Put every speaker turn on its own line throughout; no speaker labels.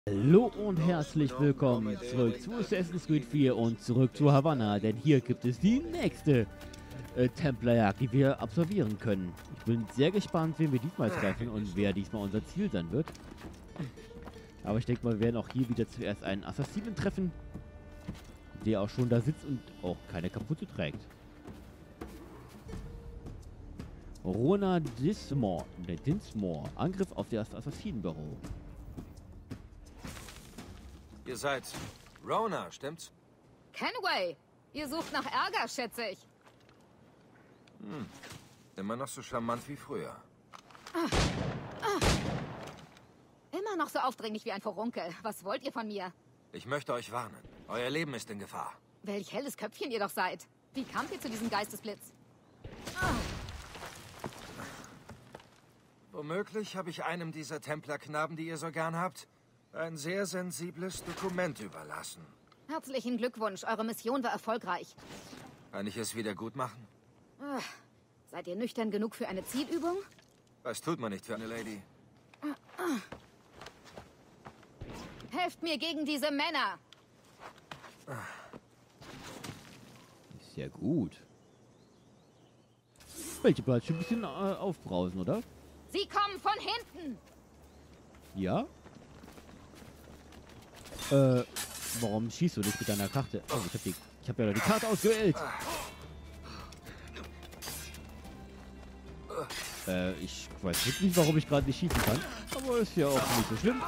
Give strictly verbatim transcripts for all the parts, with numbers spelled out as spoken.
Hallo und herzlich willkommen zurück zu Assassin's Creed vier und zurück zu Havanna, denn hier gibt es die nächste äh, Templerjagd, die wir absolvieren können. Ich bin sehr gespannt, wen wir diesmal treffen und wer diesmal unser Ziel sein wird. Aber ich denke mal, wir werden auch hier wieder zuerst einen Assassinen treffen, der auch schon da sitzt und auch keine Kapuze trägt. Rona Dismore, der Dinsmore, Angriff auf das Assassinenbüro.
Ihr seid Rona, stimmt's?
Kenway, ihr sucht nach Ärger, schätze ich.
Hm. Immer noch so charmant wie früher.
Ah. Ah. Immer noch so aufdringlich wie ein Furunkel. Was wollt ihr von mir?
Ich möchte euch warnen. Euer Leben ist in Gefahr.
Welch helles Köpfchen ihr doch seid. Wie kamt ihr zu diesem Geistesblitz? Ah.
Womöglich habe ich einem dieser Templerknaben, die ihr so gern habt, ein sehr sensibles Dokument überlassen.
Herzlichen Glückwunsch, eure Mission war erfolgreich.
Kann ich es wieder gut machen?
Ah. Seid ihr nüchtern genug für eine Zielübung?
Was tut man nicht für eine Lady?
Ah. Ah. Helft mir gegen diese Männer!
Ist ja gut. Welche bleibt schon ein bisschen äh, aufbrausen, oder?
Sie kommen von hinten!
Ja? Äh, warum schießt du nicht mit deiner Karte? Oh, ich hab, die, ich hab ja die Karte ausgewählt. Äh, ich weiß wirklich nicht, warum ich gerade nicht schießen kann. Aber ist ja auch nicht so schlimm.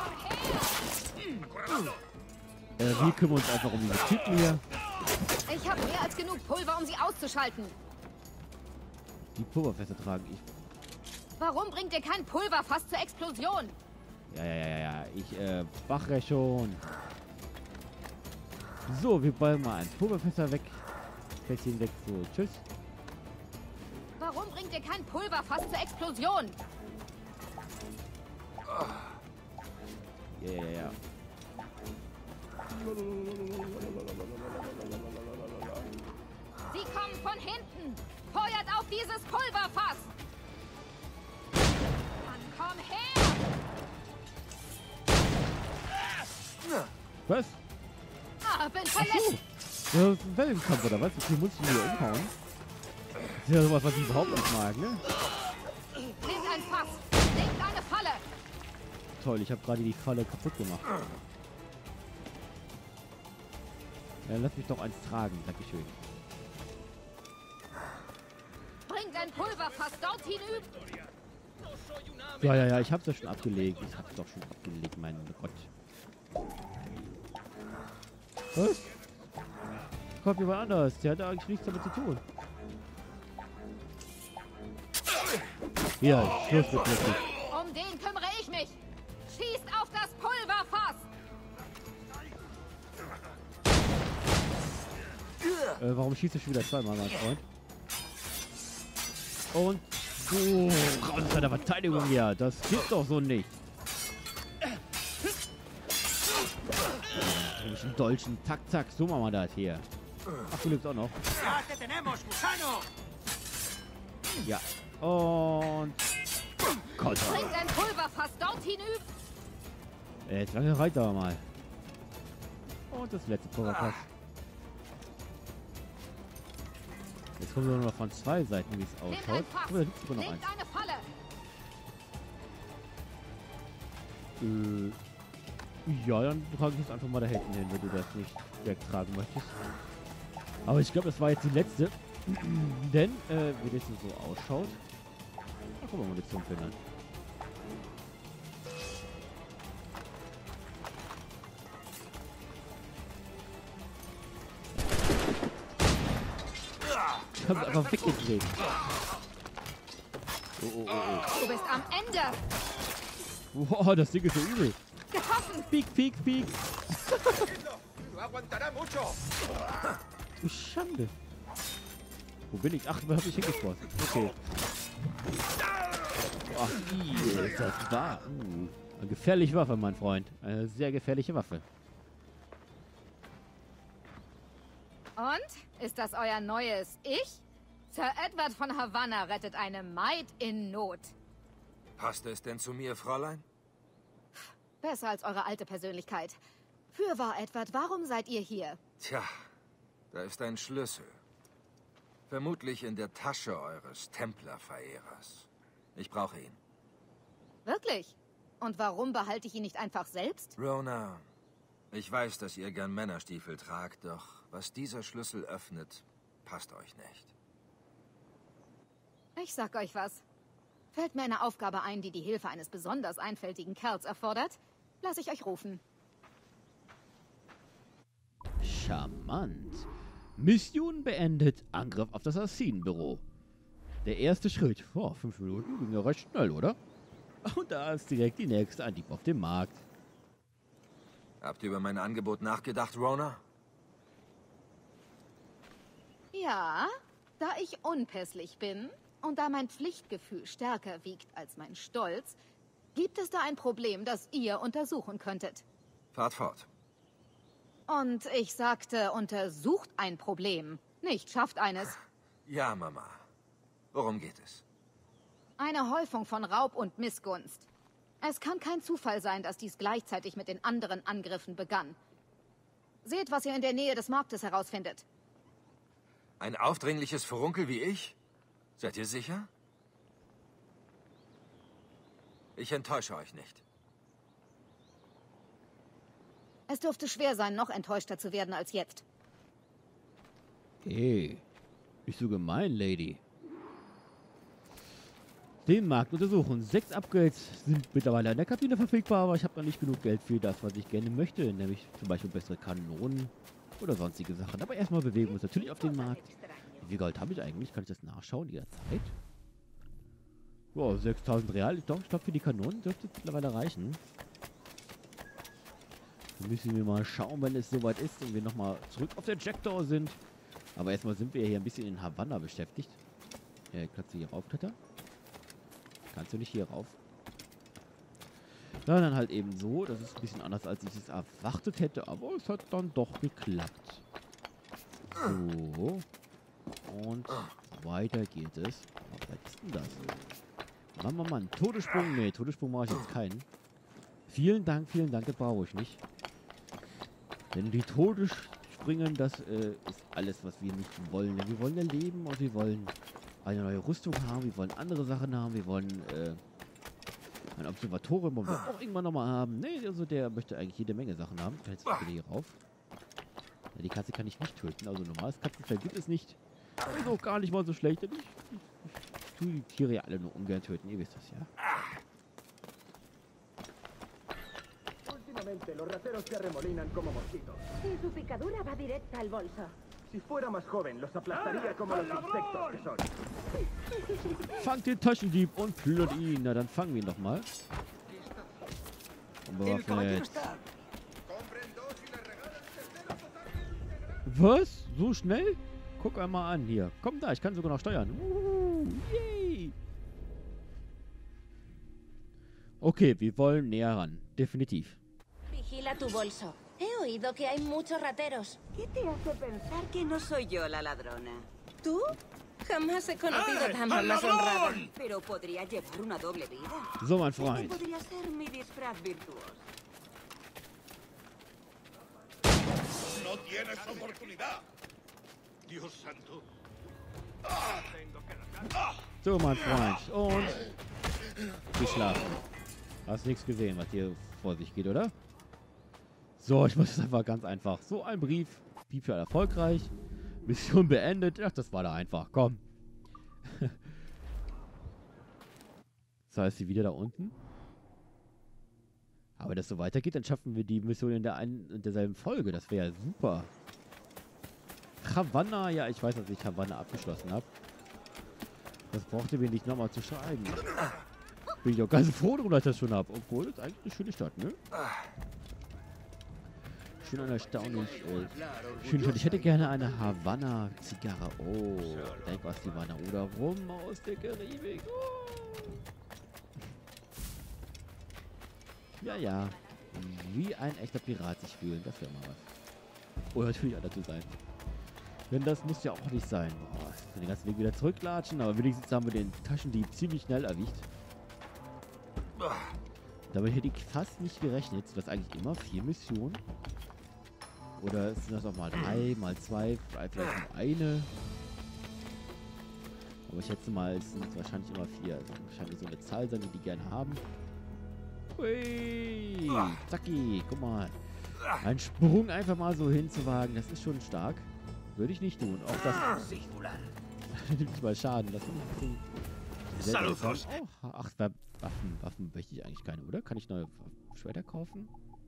Äh, wir kümmern uns einfach um diese Typen hier.
Ich habe mehr als genug Pulver, um sie auszuschalten.
Die Pulverfässer tragen ich.
Warum bringt ihr kein Pulverfass zur Explosion?
Ja, ja, ja, ja, ja. Ich, äh, wache schon. So, wir ballen mal ein Pulverfässer weg. Fässchen weg. So, tschüss.
Warum bringt ihr kein Pulverfass zur Explosion?
Ja, ja, ja.
Sie kommen von hinten! Feuert auf dieses Pulverfass! Dann komm her!
Was?
Ah, bin
Ach
verletzt!
so. Ja, das ist ein Wellenkampf, oder was? Okay, muss ich ihn wieder umhauen? Das ist ja sowas, was ich überhaupt nicht mag, ne?
Nehmt ein Fass! Nehmt eine Falle!
Toll, ich habe gerade die Falle kaputt gemacht. Ja, lass mich doch eins tragen, dankeschön.
Bringt ein Pulverfass dort hinüber!
Ja, ja, ja, ich hab's ja schon abgelegt. Ich hab's doch schon abgelegt, mein Gott. Was? Kommt jemand anders. Der hat eigentlich nichts damit zu tun. Ja, Schluss mit plötzlich.
Um den kümmere ich mich! Schießt auf das Pulverfass!
Äh, warum schießt du schon wieder zweimal, mein Freund? Und so, raus aus deiner Verteidigung hier. Das gibt's doch so nicht. Ein Dolchen. Zack, zack. So machen wir das hier. Ach, du lebst auch noch. Ja. Und... Gott.
Bringt ein Pulverfass dort hinüber!
Äh, Jetzt lange reicht aber mal. Und das letzte Pulverfass. Jetzt kommen wir nur noch von zwei Seiten, wie es
Nehmt
ausschaut.
ein Fass!
Oh, da liegt sogar noch eins.
Nehmt eine Falle!
Äh, ja, dann trage ich es einfach mal da hinten hin, wenn du das nicht wegtragen möchtest. Aber ich glaube, das war jetzt die letzte. Denn, äh, wie das so ausschaut. Ach, guck mal, Munition finden. Ich hab's einfach weggedreht. Oh, oh, oh, oh.
Du bist am Ende!
Wow, das Ding ist so übel.
Getroffen!
Piek, piek, piek. Du Schande. Wo bin ich? Ach, wo hab ich hingeschossen? Okay. Ach, ii, das war uh, eine gefährliche Waffe, mein Freund. Eine sehr gefährliche Waffe.
Und? Ist das euer neues Ich? Sir Edward von Havanna rettet eine Maid in Not.
Passt es denn zu mir, Fräulein?
Besser als eure alte Persönlichkeit. Fürwahr, Edward, warum seid ihr hier?
Tja, da ist ein Schlüssel. Vermutlich in der Tasche eures Templerverehrers. Ich brauche ihn.
Wirklich? Und warum behalte ich ihn nicht einfach selbst?
Rona, ich weiß, dass ihr gern Männerstiefel tragt, doch was dieser Schlüssel öffnet, passt euch nicht.
Ich sag euch was. Fällt mir eine Aufgabe ein, die die Hilfe eines besonders einfältigen Kerls erfordert, lasse ich euch rufen.
Charmant. Mission beendet. Angriff auf das Assassinenbüro. Der erste Schritt. Boah, fünf Minuten ging ja recht schnell, oder? Und da ist direkt die nächste Andieb auf dem Markt.
Habt ihr über mein Angebot nachgedacht, Rona?
Ja, da ich unpässlich bin und da mein Pflichtgefühl stärker wiegt als mein Stolz, gibt es da ein Problem, das ihr untersuchen könntet.
Fahrt fort.
Und ich sagte, untersucht ein Problem, nicht schafft eines.
Ja, Mama. Worum geht es?
Eine Häufung von Raub und Missgunst. Es kann kein Zufall sein, dass dies gleichzeitig mit den anderen Angriffen begann. Seht, was ihr in der Nähe des Marktes herausfindet.
Ein aufdringliches Furunkel wie ich? Seid ihr sicher? Ich enttäusche euch nicht.
Es dürfte schwer sein, noch enttäuschter zu werden als jetzt.
Hey, nicht so gemein, Lady. Den Markt untersuchen. Sechs Upgrades sind mittlerweile in der Kabine verfügbar, aber ich habe noch nicht genug Geld für das, was ich gerne möchte. Nämlich zum Beispiel bessere Kanonen oder sonstige Sachen. Aber erstmal bewegen wir uns natürlich auf den Markt. Wie viel Gold habe ich eigentlich? Kann ich das nachschauen jederzeit? Wow, sechstausend Real. Ich glaube, ich glaub, für die Kanonen dürfte es mittlerweile reichen. Dann müssen wir mal schauen, wenn es soweit ist und wir nochmal zurück auf der Jackdaw sind. Aber erstmal sind wir hier ein bisschen in Havanna beschäftigt. Äh, kannst du hier raufklettern? Kannst du nicht hier rauf? Na, dann halt eben so. Das ist ein bisschen anders, als ich es erwartet hätte. Aber es hat dann doch geklappt. So. Und weiter geht es. Was ist denn das? Mann, Mann, Mann. Todessprung? Nee, Todessprung mache ich jetzt keinen. Vielen Dank, vielen Dank. Das brauche ich nicht. Denn die Todesspringen, das äh, ist alles, was wir nicht wollen. Denn wir wollen ja leben und wir wollen eine neue Rüstung haben. Wir wollen andere Sachen haben. Wir wollen äh, ein Observatorium, wollen wir auch irgendwann nochmal haben. Nee, also der möchte eigentlich jede Menge Sachen haben. Ich kann jetzt bitte hier rauf. Ja, die Katze kann ich nicht töten. Also normales Katzenfell gibt es nicht. Aber ist auch gar nicht mal so schlecht. Denn ich, ich, ich tue die Tiere ja alle nur ungern töten. Ihr wisst das ja.
Los rateros se arremolinan como mosquitos.
Y su picadura va directa al bolso.
Si fuera más joven, los aplastaría como los insectos que son.
Fangt den Taschendieb und plündert ihn. Na, dann fangen wir ihn doch mal. Was? So schnell? Guck einmal an hier. Komm da, ich kann sogar noch steuern. Uh, yay. Okay, wir wollen näher ran. Definitiv.
Vigila tu bolso. He oído que hay muchos rateros.
¿Qué te hace pensar que no soy yo la ladrona?
¿Tú? Jamás he conocido dama más honrada.
Pero podría llevar una doble vida.
So, mein
Este
Freund.
podría ser mi disfraz virtuoso.
No tienes oportunidad. Dios santo.
So, mein Freund. Und geschlafen. Hast nichts gesehen, was hier vor sich geht, oder? So, ich mache das einfach ganz einfach. So, ein Brief. Piepschal erfolgreich. Mission beendet. Ach, das war da einfach. Komm. Das heißt, sie wieder da unten. Aber wenn das so weitergeht, dann schaffen wir die Mission in der einen in derselben Folge. Das wäre ja super. Havanna. Ja, ich weiß, dass ich Havanna abgeschlossen habe. Das brauchte mir nicht nochmal zu schreiben. Bin ich auch ganz froh, dass ich das schon habe. Obwohl, das ist eigentlich eine schöne Stadt, ne? Schön und erstaunlich. Äh, schön, schön. Ich hätte gerne eine Havanna-Zigarre. Oh, denk was die waren. Oder rum aus der Karibik. Oh. Ja, ja. Wie ein echter Pirat sich fühlen. Das wäre mal was. Oder natürlich einer zu sein. Denn das muss ja auch nicht sein. Boah, ich will den ganzen Weg wieder zurücklatschen. Aber wenigstens haben wir den Taschendieb ziemlich schnell erwischt. Damit hätte ich fast nicht gerechnet. Sind das eigentlich immer vier Missionen? Oder sind das auch mal drei, mal zwei, vielleicht nur eine? Aber ich schätze mal, es sind wahrscheinlich immer vier. Also wahrscheinlich so eine Zahl sein, die die gerne haben. Hui! Zacki, guck mal. Ein Sprung einfach mal so hinzuwagen, das ist schon stark. Würde ich nicht tun. Auch das nimmt nicht mal Schaden. Das finde ich ein bisschen seltsam. Oh, ach, Waffen, Waffen möchte ich eigentlich keine, oder? Kann ich neue Schwerter kaufen?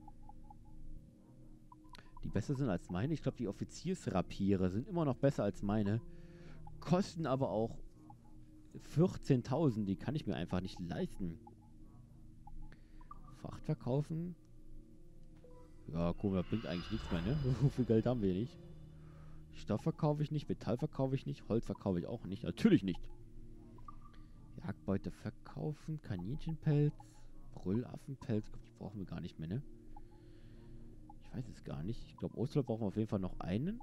Die besser sind als meine. Ich glaube, die Offiziersrapiere sind immer noch besser als meine. Kosten aber auch vierzehntausend. Die kann ich mir einfach nicht leisten. Fracht verkaufen. Ja, guck mal, bringt eigentlich nichts mehr, ne? So viel Geld haben wir nicht. Stoff verkaufe ich nicht, Metall verkaufe ich nicht, Holz verkaufe ich auch nicht. Natürlich nicht. Jagdbeute verkaufen, Kaninchenpelz, Brüllaffenpelz. Die brauchen wir gar nicht mehr, ne? Ich weiß es gar nicht. Ich glaube, Osterlob brauchen wir auf jeden Fall noch einen.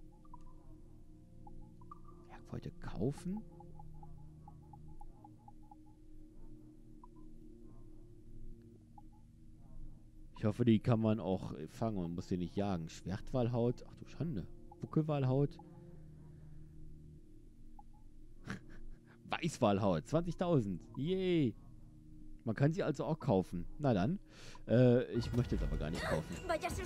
Jagdbeute kaufen. Ich hoffe, die kann man auch fangen und muss sie nicht jagen. Schwertwalhaut. Ach du Schande. Buckelwalhaut. Weißwalhaut. zwanzigtausend. Yay. Man kann sie also auch kaufen. Na dann. Äh, ich möchte es aber gar nicht kaufen.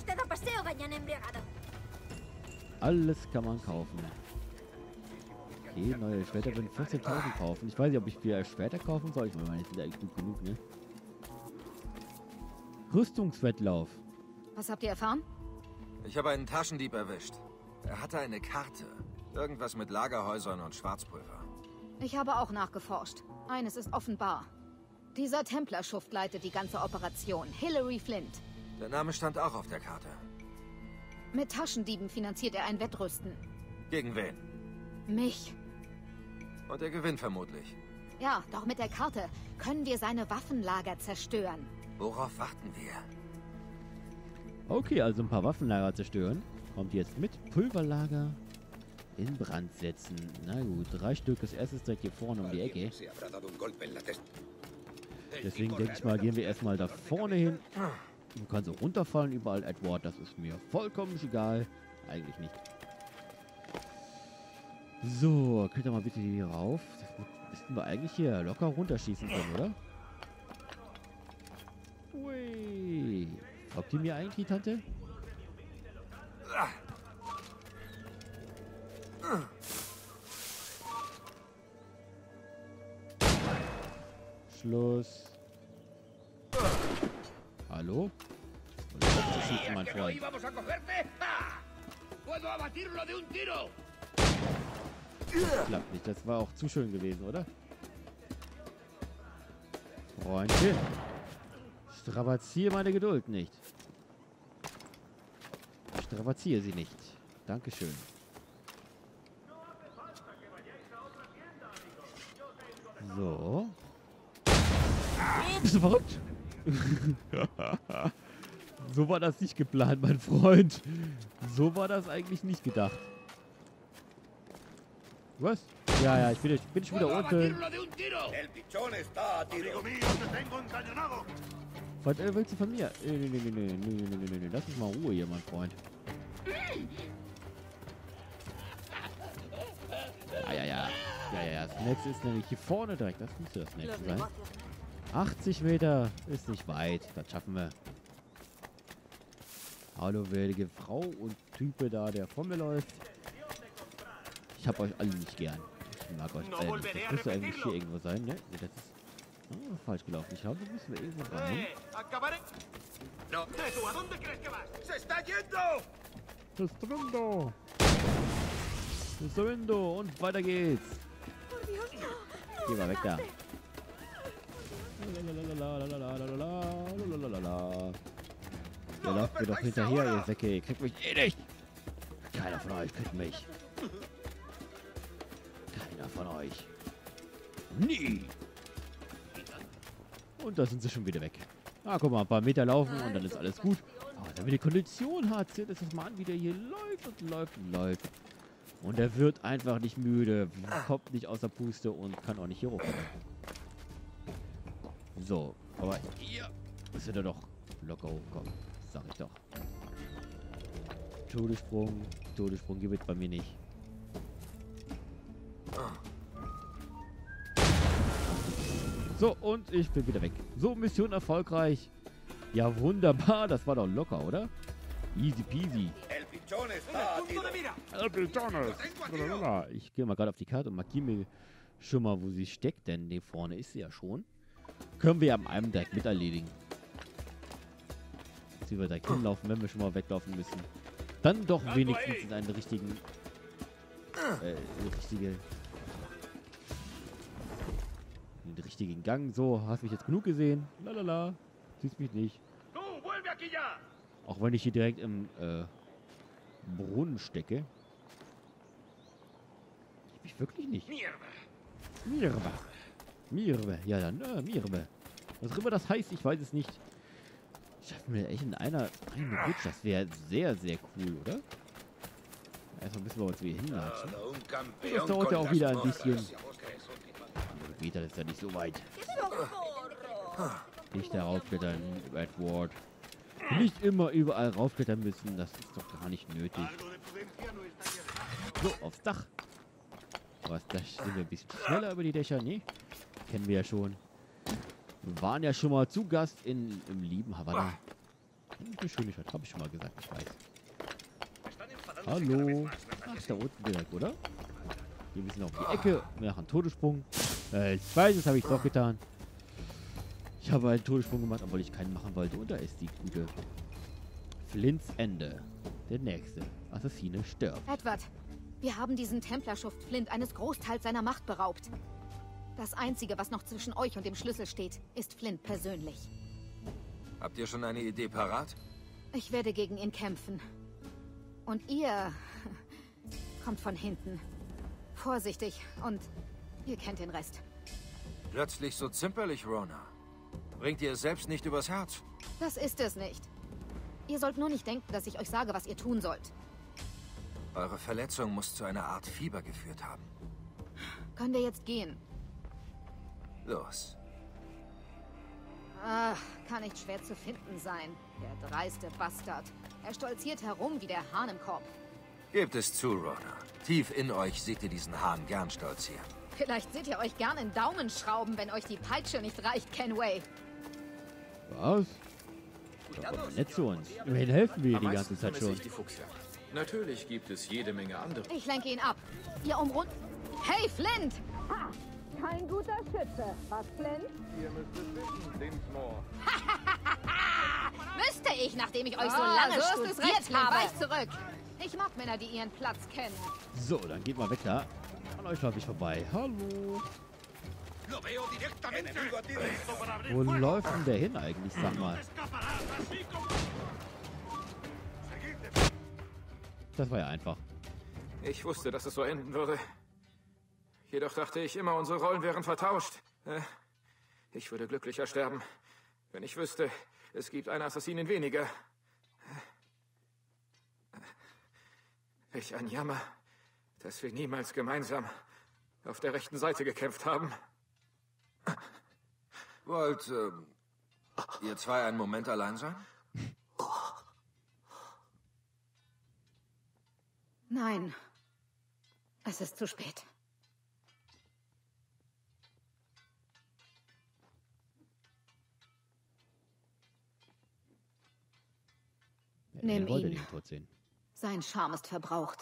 Alles kann man kaufen. Okay, neue Schwerter würden vierzehntausend kaufen. Ich weiß nicht, ob ich wieder Schwerter kaufen soll. Ich meine, die sind eigentlich gut genug, ne? Rüstungswettlauf.
Was habt ihr erfahren?
Ich habe einen Taschendieb erwischt. Er hatte eine Karte. Irgendwas mit Lagerhäusern und Schwarzpulver.
Ich habe auch nachgeforscht. Eines ist offenbar. Dieser Templerschuft leitet die ganze Operation. Hilary Flint.
Der Name stand auch auf der Karte.
Mit Taschendieben finanziert er ein Wettrüsten.
Gegen wen?
Mich.
Und er gewinnt vermutlich.
Ja, doch mit der Karte können wir seine Waffenlager zerstören.
Worauf warten wir?
Okay, also ein paar Waffenlager zerstören. Kommt jetzt mit. Pulverlager in Brand setzen. Na gut, drei Stück. Das erste ist direkt hier vorne um die Ecke. Deswegen denke ich mal, gehen wir erstmal da vorne hin. Du kannst auch runterfallen überall, Edward. Das ist mir vollkommen egal. Eigentlich nicht. So, könnt ihr mal bitte hier rauf. Das müssten wir eigentlich hier locker runterschießen können, oder? Ui. Folgt die mir eigentlich, die Tante? Schluss. Hallo? Was ist das schießen, mein Freund? Klappt nicht, das war auch zu schön gewesen, oder? Freundchen. Strapaziere meine Geduld nicht. Strapaziere sie nicht. Dankeschön. So. Bist du verrückt? So war das nicht geplant, mein Freund. So war das eigentlich nicht gedacht. Was? Ja, ja, ich bin, ich bin schon wieder unten. Was äh, willst du von mir? Nee, nee, nee, nee, nee, nee, nee, nee, nee. Lass uns mal Ruhe hier, mein Freund. Ja, ja, ja. Ja, ja, ja. Das nächste ist nämlich hier vorne direkt. Das müsste das nächste sein. achtzig Meter ist nicht weit. Das schaffen wir. Hallo, wertige Frau und Type da, der vor mir läuft. Ich hab euch alle nicht gern. Ich mag euch alle nicht. Das müsste eigentlich hier irgendwo sein, ne? Nee, das ist oh, falsch gelaufen. Ich glaube, wir müssen wir irgendwo rein. Das Drindo! Das Drindo! Und weiter geht's! Geh mal weg da! Ihr lauft mir doch hinterher, ihr Säcke. Ihr kriegt mich eh nicht! Keiner von euch kriegt mich! Keiner von euch! Nie! Und da sind sie schon wieder weg. Ah, guck mal, ein paar Meter laufen und dann ist alles gut. Aber wenn die Kondition hat, seht es mal an, wie der hier läuft und läuft und läuft. Und er wird einfach nicht müde, kommt nicht aus der Puste und kann auch nicht hier hoch. So, aber ihr Das wird er doch locker hochkommen. Sag ich doch. Todessprung. Todessprung gibt es bei mir nicht. So, und ich bin wieder weg. So, Mission erfolgreich. Ja, wunderbar. Das war doch locker, oder? Easy peasy.
El pichón está abatido.
El pichón. Ich gehe mal gerade auf die Karte und markiere mir schon mal, wo sie steckt. Denn hier vorne ist sie ja schon. Können wir ja am einem direkt mit erledigen. Jetzt wir direkt hinlaufen, wenn wir schon mal weglaufen müssen. Dann doch wenigstens in einen richtigen... Äh, richtige... den richtigen Gang. So, hast mich jetzt genug gesehen. Lalala. Siehst mich nicht. Auch wenn ich hier direkt im äh, Brunnen stecke. Ich mich wirklich nicht. Mirbe. Mirbe. Ja, dann, äh, Mirbe. Was auch immer das heißt, ich weiß es nicht. Schaffen wir echt in einer einen Rutsch. Das wäre sehr, sehr cool, oder? Erstmal müssen wir uns wieder hinlatschen. Das dauert ja auch wieder ein bisschen. Meter ist ja nicht so weit. Nicht darauf klettern, Edward. Nicht immer überall raufklettern müssen, das ist doch gar nicht nötig. So, aufs Dach. Was, da sind wir ein bisschen schneller über die Dächer, ne? Kennen wir ja schon. Wir waren ja schon mal zu Gast in, im lieben Havanna. Eine schöne Stadt, habe ich schon mal gesagt, ich weiß. Hallo. Ach, da unten direkt, oder? Hier müssen wir auf die Ecke, wir machen einen Todessprung. Äh, ich weiß, das habe ich doch getan. Ich habe einen Todessprung gemacht, obwohl ich keinen machen wollte. Und da ist die gute Flints Ende. Der nächste Assassine stirbt.
Edward, wir haben diesen Templerschuft Flint eines Großteils seiner Macht beraubt. Das Einzige, was noch zwischen euch und dem Schlüssel steht, ist Flint persönlich.
Habt ihr schon eine Idee parat?
Ich werde gegen ihn kämpfen. Und ihr kommt von hinten. Vorsichtig und ihr kennt den Rest.
Plötzlich so zimperlich, Rona. Bringt ihr es selbst nicht übers Herz?
Das ist es nicht. Ihr sollt nur nicht denken, dass ich euch sage, was ihr tun sollt.
Eure Verletzung muss zu einer Art Fieber geführt haben.
Können wir jetzt gehen?
Los.
Ah, kann nicht schwer zu finden sein. Der dreiste Bastard. Er stolziert herum wie der Hahn im Korb.
Gebt es zu, Rona. Tief in euch seht ihr diesen Hahn gern stolzieren.
Vielleicht seht ihr euch gern in Daumen schrauben, wenn euch die Peitsche nicht reicht, Kenway.
Was? Das kommt nett zu uns. Immerhin helfen wir die ganze Zeit schon.
Natürlich gibt es jede Menge andere.
Ich lenke ihn ab. Ihr umrund... Hey, Flint! Ha! Kein guter Schütze. Was, Flint?
Ihr müsst es wissen, Dinsmore.
Müsste ich, nachdem ich euch so
Ah,
lange
so ist es recht,
studiert habe.
Weich
zurück. Ich mag Männer, die ihren Platz kennen.
So, dann geht mal weg da. An euch laufe ich vorbei. Hallo. Wo läuft denn der hin eigentlich, sag mal? Das war ja einfach.
Ich wusste, dass es so enden würde. Jedoch dachte ich immer, unsere Rollen wären vertauscht. Äh, Ich würde glücklicher sterben, wenn ich wüsste, es gibt eine Assassinin weniger. Welch ein Jammer, dass wir niemals gemeinsam auf der rechten Seite gekämpft haben.
Wollt ähm, ihr zwei einen Moment allein sein?
Nein. Es ist zu spät. Nimm
Er wollte
ihn.
den Tod sehen.
Sein Charme ist verbraucht.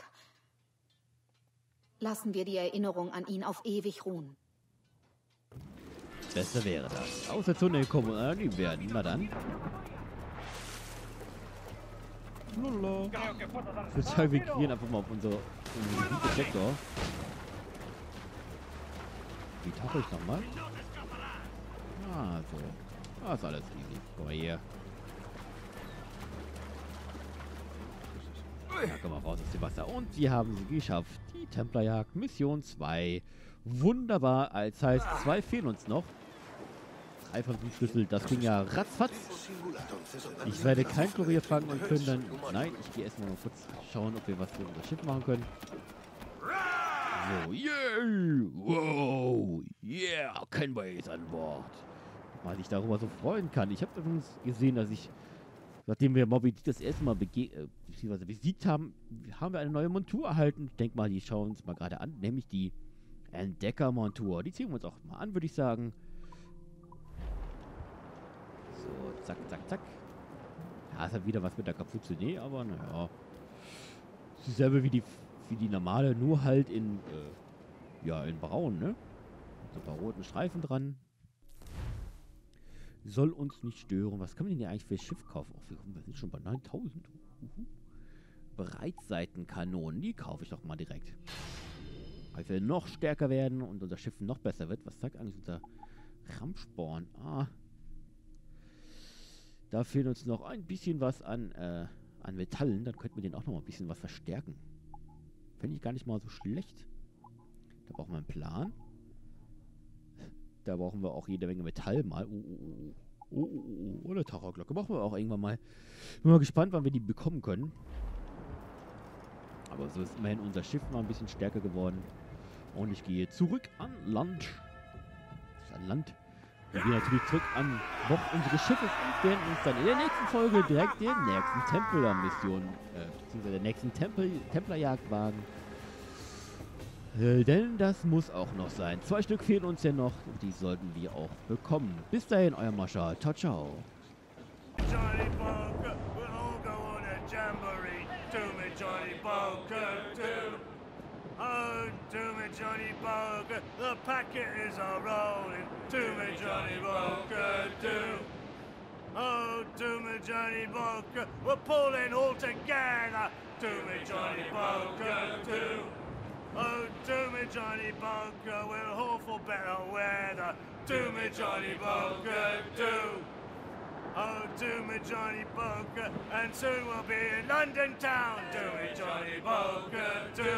Lassen wir die Erinnerung an ihn auf ewig ruhen.
Besser wäre das. Aus der Zone kommen und anonym werden. Na dann. Lala. Ich würde sagen, wir gehen einfach mal auf unsere Sektor. Wie tauche ich nochmal? Ah, so. Ah, ist alles easy. Guck mal hier. Ja, komm mal raus aus dem Wasser. Und wir haben sie geschafft. Die Templerjagd, Mission zwei. Wunderbar. Als heißt, zwei fehlen uns noch. Drei von fünf Schlüssel. Das ging ja ratzfatz. Ich werde kein Kurier fangen und plündern. Nein, ich gehe erstmal mal kurz schauen, ob wir was für unser Schiff machen können. So, yeah! Wow! Yeah! Kenway ist an Bord. man sich darüber so freuen kann. Ich habe übrigens gesehen, dass ich, nachdem wir Moby Dick das erste Mal bege äh, beziehungsweise besiegt haben, haben wir eine neue Montur erhalten. Ich denke mal, die schauen wir uns mal gerade an, nämlich die Entdecker-Montur. Die ziehen wir uns auch mal an, würde ich sagen. So, zack, zack, zack. Ja, es hat wieder was mit der Kapuze. Nee, aber naja. Es ist dieselbe wie die, wie die normale, nur halt in, äh, ja, in braun, ne? So ein paar roten Streifen dran. Soll uns nicht stören. Was können wir denn hier eigentlich für das Schiff kaufen? Oh, wir sind schon bei neuntausend. Uh-huh. Breitseitenkanonen, die kaufe ich doch mal direkt. Weil wir noch stärker werden und unser Schiff noch besser wird. Was sagt eigentlich unser Rammsporn? Ah. Da fehlt uns noch ein bisschen was an, äh, an Metallen. Dann könnten wir den auch noch mal ein bisschen was verstärken. Finde ich gar nicht mal so schlecht. Da brauchen wir einen Plan. Da brauchen wir auch jede Menge Metall mal. Oh, oh, oh. Oh, oh, oh, oh. Oder Taucherglocke. Brauchen wir auch irgendwann mal. Bin mal gespannt, wann wir die bekommen können. Aber so ist immerhin unser Schiff mal ein bisschen stärker geworden. Und ich gehe zurück an Land. An Land. Wir gehen natürlich zurück an Bord unseres Schiffes und werden uns dann in der nächsten Folge direkt den nächsten Templar-Mission, äh, beziehungsweise der nächsten Tempel Templerjagd wagen. Äh, denn das muss auch noch sein. Zwei Stück fehlen uns ja noch und die sollten wir auch bekommen. Bis dahin, euer Mascha. Ciao, ciao.
Johnny Bunker, we'll all go on a jamboree. To me, Johnny Bunker, do. Oh, to me, Johnny Bunker, the packet is a rolling. To me, Johnny Bunker, do. Oh, to me, Johnny Bunker, we're pulling all together. To me, Johnny Bunker, do. Oh, to me, Johnny Bunker, we'll hope for better weather. To me, Johnny Bunker, do. Oh, to me, Johnny Bunker, and soon we'll be in London town. To me, Johnny Bunker, do.